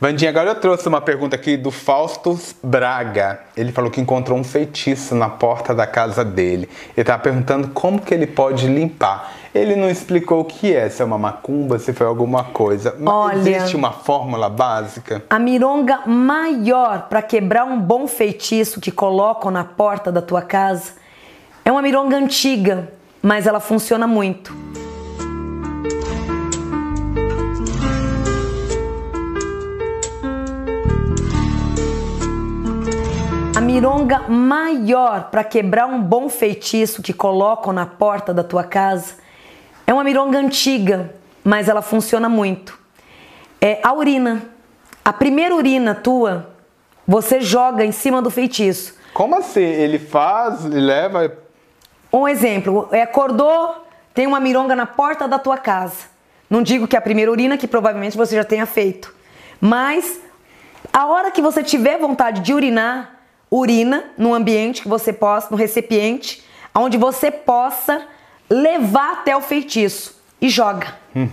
Vandinha, agora eu trouxe uma pergunta aqui do Faustus Braga. Ele falou que encontrou um feitiço na porta da casa dele. Ele estava perguntando como que ele pode limpar. Ele não explicou o que é, se é uma macumba, se foi alguma coisa. Mas olha, existe uma fórmula básica? A mironga maior para quebrar um bom feitiço que colocam na porta da tua casa é uma mironga antiga, mas ela funciona muito. A mironga maior para quebrar um bom feitiço que colocam na porta da tua casa é uma mironga antiga, mas ela funciona muito. É a urina. A primeira urina tua, você joga em cima do feitiço. Como assim? Ele faz, ele leva... Um exemplo, acordou, tem uma mironga na porta da tua casa. Não digo que é a primeira urina, que provavelmente você já tenha feito. Mas a hora que você tiver vontade de urinar, urina no ambiente que você possa, no recipiente, onde você possa levar até o feitiço e joga.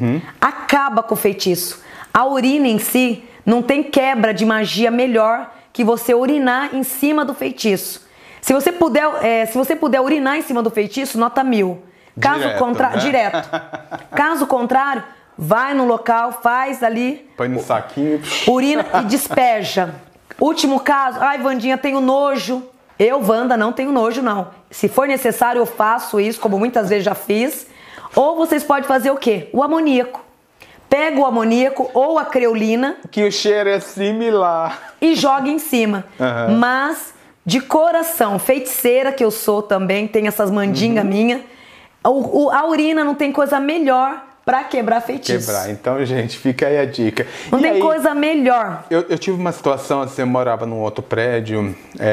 Acaba com o feitiço. A urina em si não tem quebra de magia melhor que você urinar em cima do feitiço. Se você puder urinar em cima do feitiço, nota 1000. Caso contrário, direto. Caso contrário, vai no local, faz ali, põe no saquinho, urina e despeja. Último caso, ai Vandinha, tenho nojo. Eu, Wanda, não tenho nojo não. Se for necessário eu faço isso, como muitas vezes já fiz. Ou vocês podem fazer o quê? O amoníaco. Pega o amoníaco ou a creolina. Que o cheiro é similar. E joga em cima. Mas, de coração, feiticeira que eu sou também, tem essas mandingas minha. A urina não tem coisa melhor pra quebrar feitiço. Quebrar. Então, gente, fica aí a dica. Não tem coisa melhor. Eu tive uma situação assim, eu morava num outro prédio,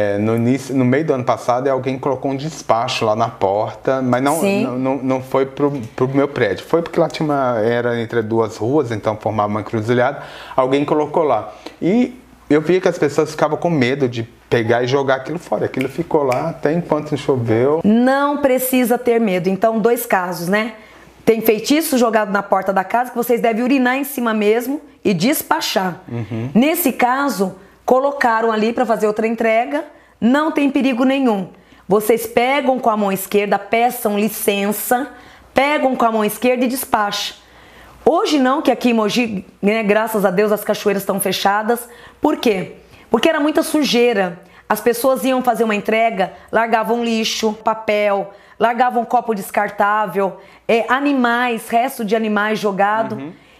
no meio do ano passado, e alguém colocou um despacho lá na porta, mas não foi pro meu prédio. Foi porque lá era entre duas ruas, então formava uma encruzilhada. Alguém colocou lá. E eu via que as pessoas ficavam com medo de pegar e jogar aquilo fora. Aquilo ficou lá até enquanto choveu. Não precisa ter medo. Então, 2 casos, né? Tem feitiço jogado na porta da casa que vocês devem urinar em cima mesmo e despachar. Nesse caso, colocaram ali para fazer outra entrega, não tem perigo nenhum. Vocês pegam com a mão esquerda, peçam licença, pegam com a mão esquerda e despacham. Hoje não, que aqui em Mogi, né, graças a Deus, as cachoeiras estão fechadas. Por quê? Porque era muita sujeira. As pessoas iam fazer uma entrega, largavam lixo, papel, largavam copo descartável, animais, resto de animais jogado.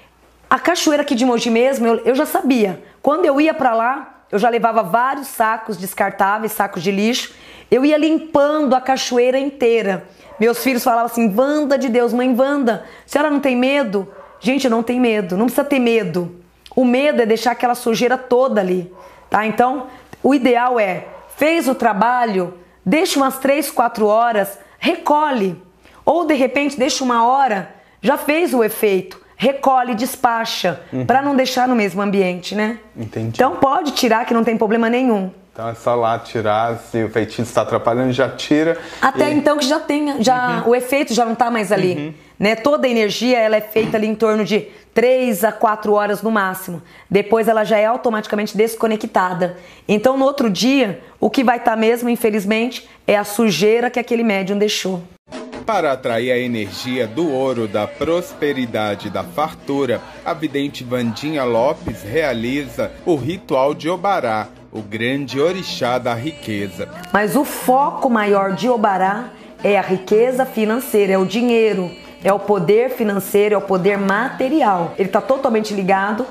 A cachoeira aqui de Mogi mesmo, eu já sabia. Quando eu ia pra lá, eu já levava vários sacos descartáveis, sacos de lixo. Eu ia limpando a cachoeira inteira. Meus filhos falavam assim, Wanda de Deus, mãe Wanda, a senhora não tem medo? Gente, eu não tenho medo, não precisa ter medo. O medo é deixar aquela sujeira toda ali, tá? Então, o ideal fez o trabalho, deixa umas 3, 4 horas, recolhe. Ou de repente deixa 1 hora, já fez o efeito, recolhe, despacha, para não deixar no mesmo ambiente, né? Entendi. Então pode tirar que não tem problema nenhum. Então é só lá tirar, se o feitiço está atrapalhando, já tira. Até então que já tenha, o efeito já não está mais ali. Né? Toda a energia ela é feita ali em torno de 3 a 4 horas no máximo. Depois ela já é automaticamente desconectada. Então no outro dia, o que vai estar mesmo, infelizmente, é a sujeira que aquele médium deixou. Para atrair a energia do ouro, da prosperidade e da fartura, a vidente Vandinha Lopes realiza o ritual de Obará, o grande orixá da riqueza. Mas o foco maior de Obará é a riqueza financeira, é o dinheiro, é o poder financeiro, é o poder material. Ele está totalmente ligado,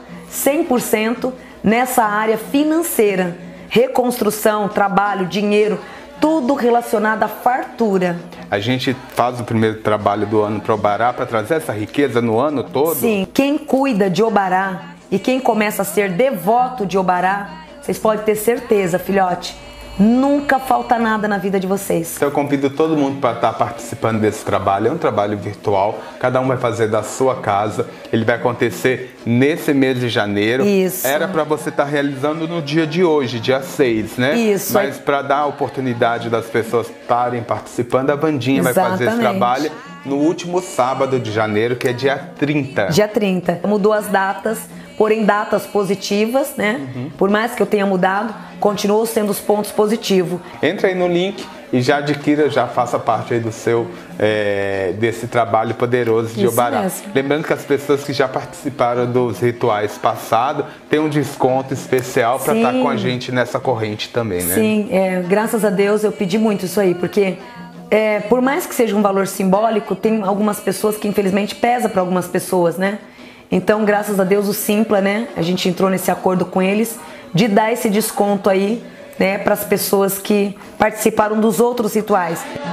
100% nessa área financeira. Reconstrução, trabalho, dinheiro, tudo relacionado à fartura. A gente faz o primeiro trabalho do ano para Obará para trazer essa riqueza no ano todo? Sim, quem cuida de Obará e quem começa a ser devoto de Obará, vocês podem ter certeza, filhote, nunca falta nada na vida de vocês. Eu convido todo mundo para estar participando desse trabalho. É um trabalho virtual, cada um vai fazer da sua casa. Ele vai acontecer nesse mês de janeiro. Isso. Era para você estar realizando no dia de hoje, dia 6, né? Isso. Mas para dar a oportunidade das pessoas estarem participando, a Vandinha vai fazer esse trabalho no último sábado de janeiro, que é dia 30. Dia 30. Mudou as datas, porém datas positivas, né? Por mais que eu tenha mudado, continuou sendo os pontos positivos. Entra aí no link e já adquira, já faça parte aí do seu, desse trabalho poderoso de Obará. Mesmo. Lembrando que as pessoas que já participaram dos rituais passados têm um desconto especial para estar com a gente nessa corrente também, né? Sim, graças a Deus eu pedi muito isso aí, porque por mais que seja um valor simbólico, tem algumas pessoas que infelizmente pesa para algumas pessoas, né? Então, graças a Deus, o Simpla, né? A gente entrou nesse acordo com eles de dar esse desconto aí, né, para as pessoas que participaram dos outros rituais.